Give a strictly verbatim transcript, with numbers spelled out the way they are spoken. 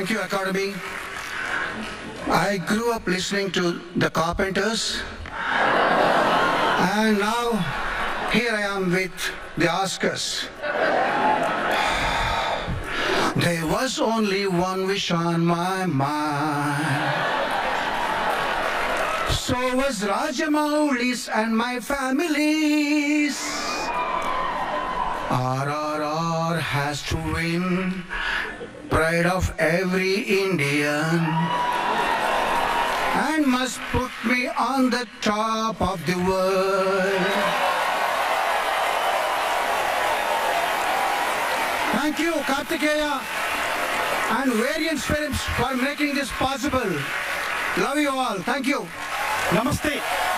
Thank you, Academy. I grew up listening to the Carpenters, and now here I am with the Oscars. There was only one wish on my mind. So was Rajamouli's and my family's. R R R has to win, pride of every Indian, and must put me on the top of the world. Thank you, Kartikeya and Variance Films for making this possible. Love you all. Thank you. Namaste.